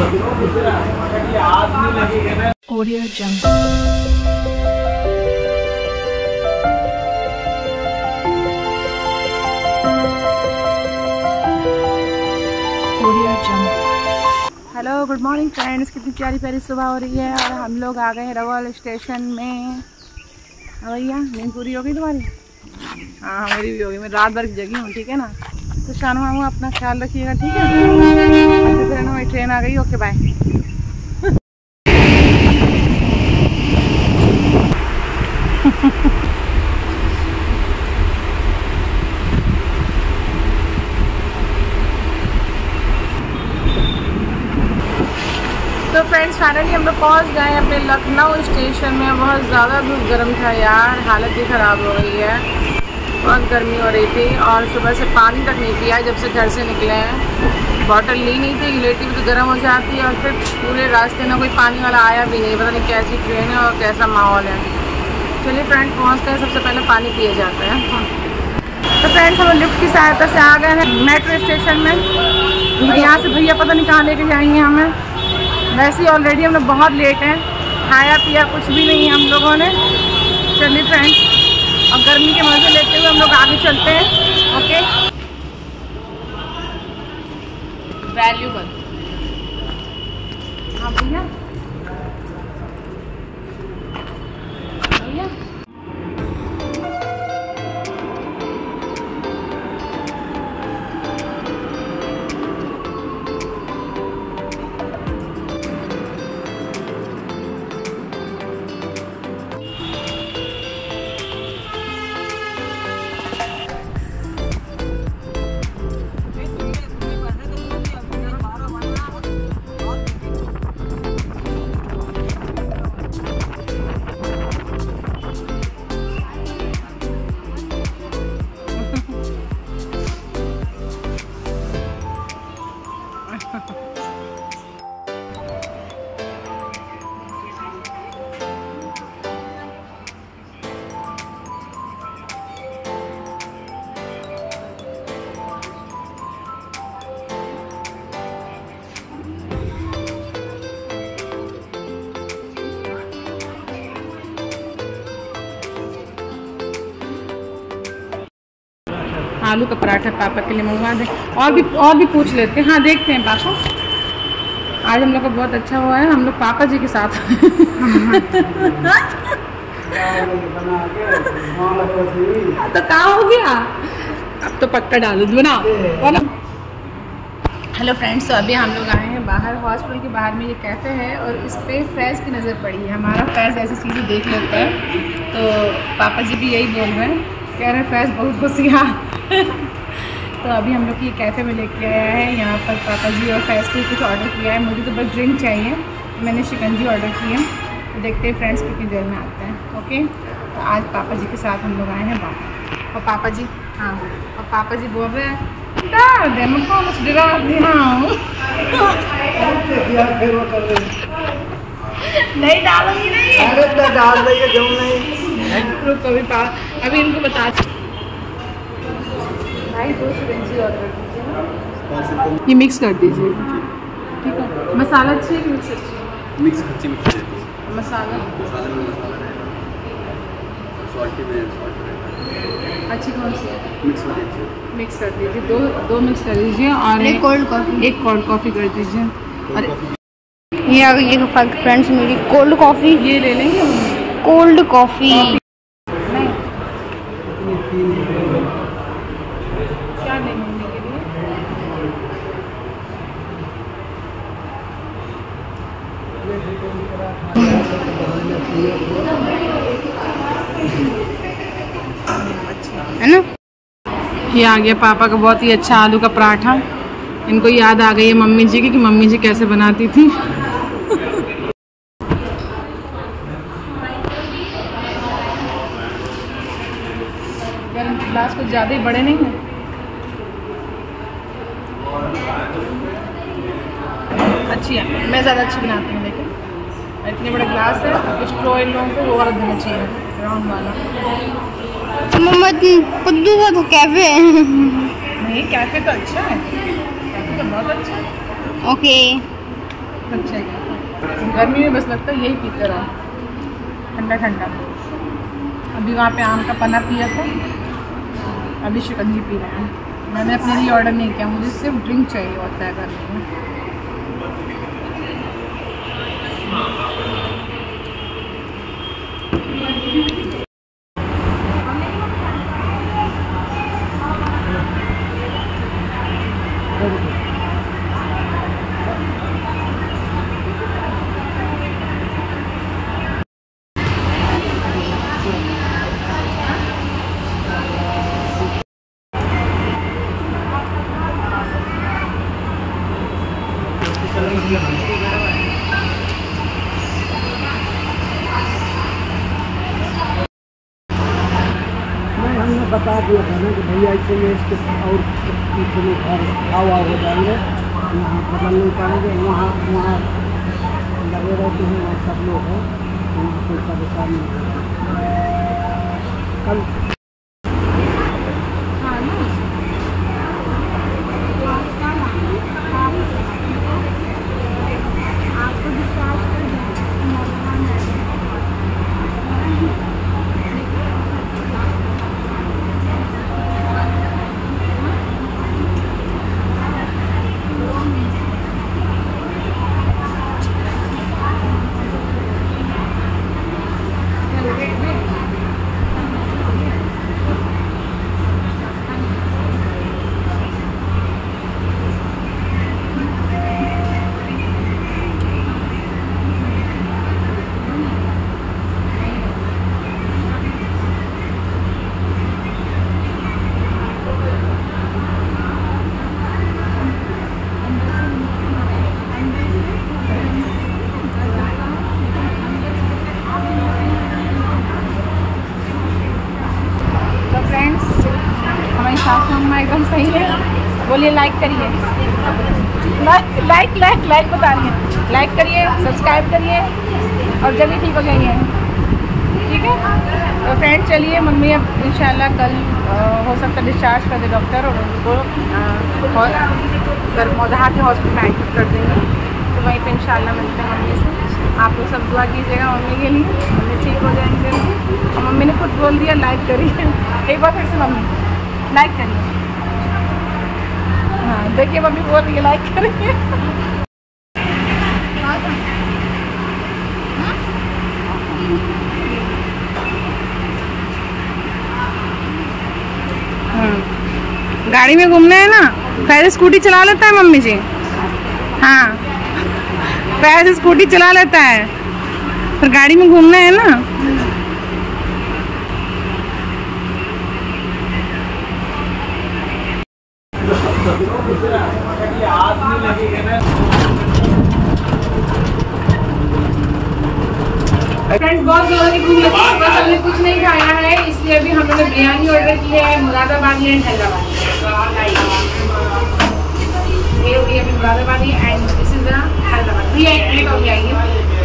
Audio Jungle. Hello good morning friends, कितनी प्यारी प्यारी सुबह हो रही है और हम लोग आ गए हैं रवल स्टेशन में। भैया नींद पूरी होगी तुम्हारी? हाँ मेरी भी होगी, मैं रात भर की जगी हूँ, ठीक है ना। तो शानू मामू अपना ख्याल रखिएगा, ठीक है। अच्छे से रहना, मेरी ट्रेन आ गई, ओके बाय। तो फ्रेंड्स फाइनली हम लोग पहुँच गए अपने लखनऊ स्टेशन में। बहुत ज़्यादा धूप गर्म था यार, हालत ही ख़राब हो गई है, बहुत गर्मी हो रही थी। और सुबह से पानी तक नहीं पिया जब से घर से निकले हैं। बॉटल ली नहीं थी, लेटी भी तो गर्म हो जाती है। और फिर पूरे रास्ते में कोई पानी वाला आया भी नहीं, पता नहीं कैसी ट्रेन है और कैसा माहौल है। चलिए फ्रेंड्स पहुँचते हैं, सबसे पहले पानी पिए जाते हैं। तो फ्रेंड्स हम लिफ्ट की सहायता से आ गए हैं मेट्रो स्टेशन में। यहाँ से भैया पता नहीं कहाँ लेके जाएंगे हमें। वैसे ही ऑलरेडी हम लोग बहुत लेट हैं, खाया पिया कुछ भी नहीं है हम लोगों ने। चलिए फ्रेंड्स, और गर्मी के मज़े लेते हुए हम लोग आगे चलते हैं। Okay, valuable. हाँ भैया भैया आलू का पराठा पापा के लिए मंगवा दें। और भी पूछ लेते हैं। हाँ देखते हैं पापा, आज हम लोग का बहुत अच्छा हुआ है, हम लोग पापा जी के साथ। तो कहाँ हो गया, अब तो पक्का डालू बना। हेलो फ्रेंड्स, तो अभी हम लोग आए हैं बाहर, हॉस्पिटल के बाहर में ये कैफ़े है और इस पर फैज़ की नज़र पड़ी है। हमारा फैज़ ऐसी चीज़ें देख लेता है, तो पापा जी भी यही बोल रहे हैं, कह रहे हैं फैज़ बहुत होशियार। तो अभी हम लोग ये कैफ़े में लेके आया है। यहाँ पर पापा जी और फैज़ को कुछ ऑर्डर किया है। मुझे तो बस ड्रिंक चाहिए, मैंने शिकंजी ऑर्डर की है। तो देखते हैं फ्रेंड्स कितनी देर में आते हैं। ओके, तो आज पापा जी के साथ हम लोग आए हैं बाहर। और पापा जी, हाँ, और पापा जी बोल रहे हैं डाल दे, मैं कौन सी डरा दी। हाँ नहीं डालूंगी, नहीं डाल देंगे, क्यों नहीं। रुको अभी इनको बता भाई, 2 शिकंजी ऑर्डर कीजिए, ये मिक्स कर दीजिए, ठीक है। मसाला अच्छी है, मिक्स अच्छी है, मिक्स अच्छी मिक्स मसाला अच्छी कौन सी है, मिक्स कर दीजिए। दो मिक्स कर दीजिए और एक कोल्ड कॉफ़ी कर दीजिए। और ये आ गई फ्रेंड्स मेरी कोल्ड कॉफ़ी, ये ले लेंगे कोल्ड कॉफ़ी। क्या नहीं मम्मी के लिए, है ना। ये आ गया पापा का बहुत ही अच्छा आलू का पराठा। इनको याद आ गई है मम्मी जी की कि मम्मी जी कैसे बनाती थी। यार गिलास कुछ ज़्यादा ही बड़े नहीं हैं। अच्छी है, मैं ज़्यादा अच्छी बनाती हूँ, लेकिन इतने बड़े ग्लास है, स्ट्रॉ इन लोगों को वो वाला देना चाहिए, राउंड वाला। मम्मा कुद्दू का तो कैफे है। नहीं कैफे तो अच्छा है, कैफे तो बहुत अच्छा है। ओके अच्छा है। गर्मी में बस लगता है यही पीते रहो, ठंडा ठंडा। अभी वहाँ पे आम का पन्ना पिया था, अभी शिकंजी पी रहे हैं। मैंने अपने लिए ऑर्डर नहीं किया, मुझे सिर्फ ड्रिंक चाहिए होता है गर्मी में। हमने बता दिया था ना कि भैया ऐसे में इसके और पीछे में घर हवा हो जाएंगे, यहाँ बदल नहीं पाएंगे। वहाँ वहाँ लगे रहते हैं, वहाँ सब लोग हैं, वहाँ कोई परेशानी नहीं है। कल एकदम सही है। बोलिए लाइक करिए, लाइक बता रही है, लाइक करिए, सब्सक्राइब करिए और जल्दी ठीक हो जाइए, ठीक है। तो फ्रेंड्स चलिए, मम्मी अब इंशाल्लाह कल हो सकता है डिस्चार्ज कर दे डॉक्टर और उनको मौजहा के हॉस्पिटल में एडमिट कर देंगे। तो वहीं पे इंशाल्लाह मिलते हैं मम्मी से। आप लोग सब दुआ कीजिएगा मम्मी के लिए, मम्मी ठीक हो जाएंगे। और मम्मी ने खुद बोल दिया लाइक करिए, एक बार फिर से मम्मी लाइक करिए। हाँ देखिए मम्मी बोल रही है लाइक करिए। गाड़ी में घूमना है ना, पहले स्कूटी चला लेता है मम्मी जी। हाँ पहले स्कूटी चला लेता है, फिर गाड़ी में घूमना है ना। फ्रेंड्स बहुत जोर की भूख लगी, बस हमने कुछ नहीं खाया है, इसलिए अभी हम लोगों ने बिरयानी ऑर्डर की है, मुरादाबादी एंड हैदराबादी। ये हो गई अभी Moradabadi and this is the Hyderabadi. ये एक प्लेट हो गया ये।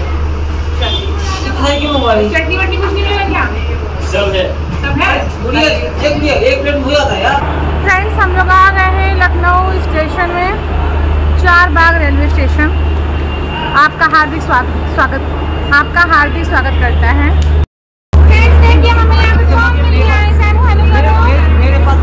चटनी वटनी कुछ नहीं मिलेगा क्या? सब है, सब है। एक प्लेट हो जाता है यार। फ्रेंड्स हम लोग आ गए हैं लखनऊ स्टेशन में, चारबाग रेलवे स्टेशन। आपका हार्दिक स्वागत करता है। फ्रेंड्स देखिए हमें यहाँ पे कौन मिल गया है, हेलो करो। मेरे पास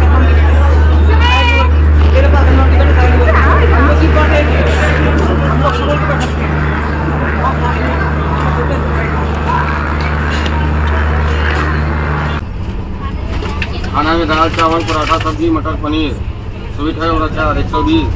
खाना में दाल चावल पराठा सब्जी मटर पनीर स्वीट है और अचार 120,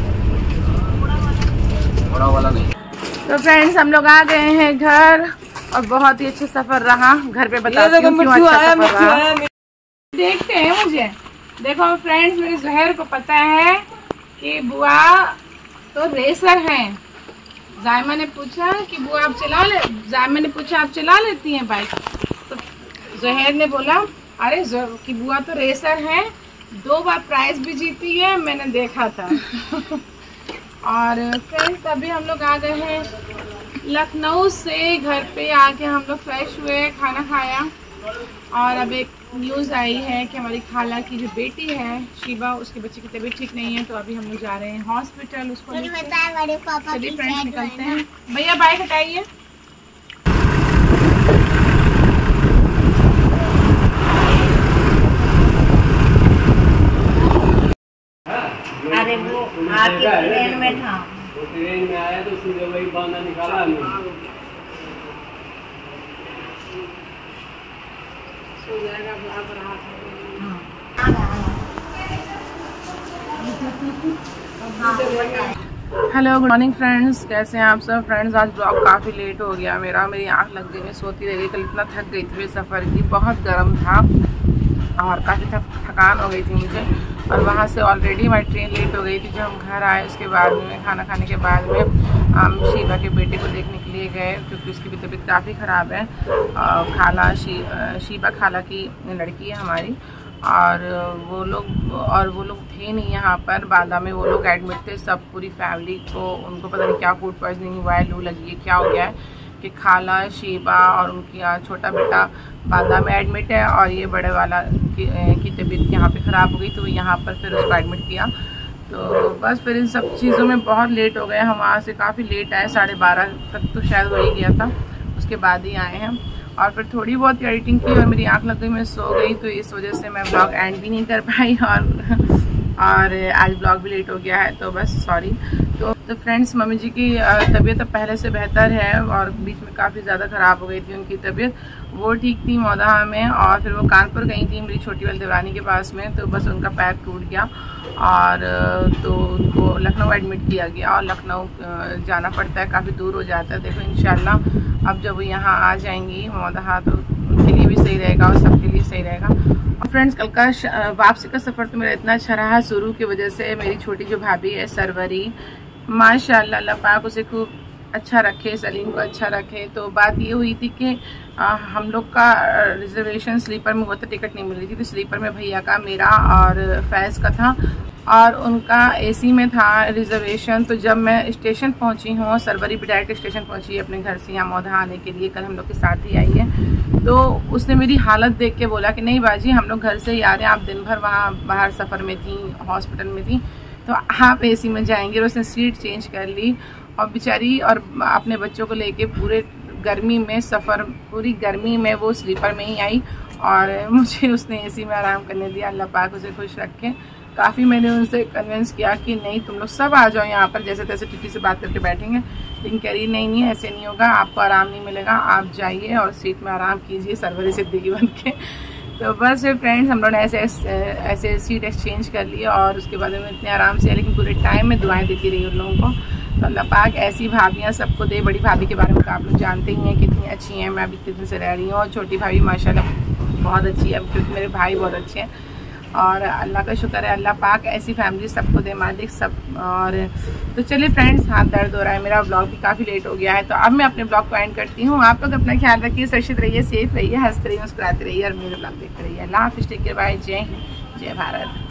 बड़ा वाला नहीं। तो फ्रेंड्स हम लोग आ गए हैं घर और बहुत ही अच्छा सफर रहा। घर पे बताती हूँ क्यों अच्छा सफर रहा। देखते हैं मुझे देखो फ्रेंड्स, मेरे जहर को पता है कि बुआ तो रेसर हैं। जायमा ने पूछा कि बुआ आप चला ले, जायमा ने पूछा आप चला लेती हैं बाइक, तो जहर ने बोला अरे कि बुआ तो रेसर हैं, 2 बार प्राइज भी जीती है, मैंने देखा था। और फ्रेंड्स अभी हम लोग आ गए हैं लखनऊ से, घर पे आके हम लोग फ्रेश हुए, खाना खाया और अब एक न्यूज़ आई है कि हमारी खाला की जो बेटी है शीबा, उसके बच्चे की तबीयत ठीक नहीं है, तो अभी हम लोग जा रहे हैं हॉस्पिटल उसको लेकर। चलिए फ्रेंड्स निकलते हैं। भैया बाइक हटाइए। अरे वो आपकी ट्रेन में था, वो ट्रेन में आया तो सीधे वही बहाना निकाला हमने। हेलो गुड मॉर्निंग फ्रेंड्स, कैसे हैं आप सब। फ्रेंड्स आज ब्लॉग काफ़ी लेट हो गया मेरी आँख लग गई, मैं सोती रह गई। कल इतना थक गई थी सफ़र की, बहुत गर्म था और काफ़ी थकान हो गई थी मुझे। और वहाँ से ऑलरेडी हमारी ट्रेन लेट हो गई थी। जब हम घर आए उसके बाद में खाना खाने के बाद में हम शीबा के बेटे को देखने के लिए गए, क्योंकि उसकी भी तबीयत काफ़ी ख़राब है। खाला शीबा खाला की लड़की है हमारी, और वो लोग थे नहीं यहाँ पर। बांदा में वो लोग एडमिट थे सब, पूरी फैमिली को। उनको पता नहीं क्या फूड पॉइजनिंग हुआ है, लू लगी है, क्या हो गया है कि खाला शीबा और उनकी छोटा बेटा बांदा में एडमिट है, और ये बड़े वाला की तबीयत यहाँ पे ख़राब हो गई, तो यहाँ पर फिर उसको एडमिट किया। तो बस फिर इन सब चीज़ों में बहुत लेट हो गए। हम वहाँ से काफ़ी लेट आए, 12:30 तक तो शायद हो ही गया था, उसके बाद ही आए हैं। और फिर थोड़ी बहुत एडिटिंग की और मेरी आँख लग गई, मैं सो गई, तो इस वजह से मैं ब्लॉग एंड भी नहीं कर पाई और आज ब्लॉग भी लेट हो गया है, तो बस सॉरी। तो फ्रेंड्स मम्मी जी की तबीयत अब पहले से बेहतर है, और बीच में काफ़ी ज़्यादा ख़राब हो गई थी उनकी तबीयत। वो ठीक थी मौदहा में, और फिर वो कानपुर गई थी मेरी छोटी वाली देवरानी के पास में, तो बस उनका पैर टूट गया और तो उनको लखनऊ एडमिट किया गया। और लखनऊ जाना पड़ता है, काफ़ी दूर हो जाता है। देखो इंशाल्लाह अब जब वो यहाँ आ जाएंगी मौदहा, तो उनके लिए भी सही रहेगा और सबके लिए सही रहेगा। और फ्रेंड्स कल का वापसी का सफ़र तो मेरा इतना अच्छा रहा शुरू की वजह से। मेरी छोटी जो भाभी है सरवरी, माशाल्लाह अल्लाह पाक उसे खूब अच्छा रखे, सलीम को अच्छा रखे। तो बात ये हुई थी कि हम लोग का रिजर्वेशन स्लीपर में हुआ था, टिकट नहीं मिल रही थी, तो स्लीपर में भैया का, मेरा और फैज़ का था, और उनका एसी में था रिजर्वेशन। तो जब मैं स्टेशन पहुंची हूँ, सरवरी भी डायरेक्ट स्टेशन पहुंची है अपने घर से यहाँ मौधा आने के लिए, कल हम लोग के साथ ही आई है। तो उसने मेरी हालत देख के बोला कि नहीं बाजी, हम लोग घर से ही आ रहे हैं, आप दिन भर वहाँ बाहर सफ़र में थी, हॉस्पिटल में थी, तो आप एसी में जाएंगे। और उसने सीट चेंज कर ली, और बेचारी और अपने बच्चों को लेके पूरे गर्मी में सफ़र, पूरी गर्मी में वो स्लीपर में ही आई, और मुझे उसने एसी में आराम करने दिया। अल्लाह पाक उसे खुश रखे। काफ़ी मैंने उनसे कन्विंस किया कि नहीं तुम लोग सब आ जाओ यहाँ पर, जैसे तैसे टीटी से बात करके बैठेंगे, लेकिन कह रही नहीं ऐसे नहीं होगा, आपको आराम नहीं मिलेगा, आप जाइए और सीट में आराम कीजिए सरवरी सिद्दीकी बन के। तो बस फिर फ्रेंड्स हम लोगों ने ऐसे सीट एक्सचेंज कर ली, और उसके बाद में इतने आराम से, लेकिन पूरे टाइम में दुआएं देती रही उन लोगों को। तो अल्लाह पाक ऐसी भाभियाँ सबको दे। बड़ी भाभी के बारे में तो आप लोग जानते ही हैं कितनी अच्छी हैं, मैं अभी कितने दिन से रह रही हूँ, और छोटी भाभी माशाल्लाह बहुत अच्छी है, क्योंकि मेरे भाई बहुत अच्छे हैं। और अल्लाह का शुक्र है, अल्लाह पाक ऐसी फैमिली सबको दे मालिक सब। और तो चलिए फ्रेंड्स, हाथ दर्द हो रहा है, मेरा ब्लॉग भी काफ़ी लेट हो गया है, तो अब मैं अपने ब्लॉग को एंड करती हूँ। आप लोग अपना ख्याल रखिए, सुरक्षित रहिए, सेफ रहिए, हंसते रहिए, मुस्कुराते रहिए, और मेरे ब्लॉग देखते रहिए। अल्लाह हाफिज़, टेक केयर, बाय, जय हिंद, जय भारत।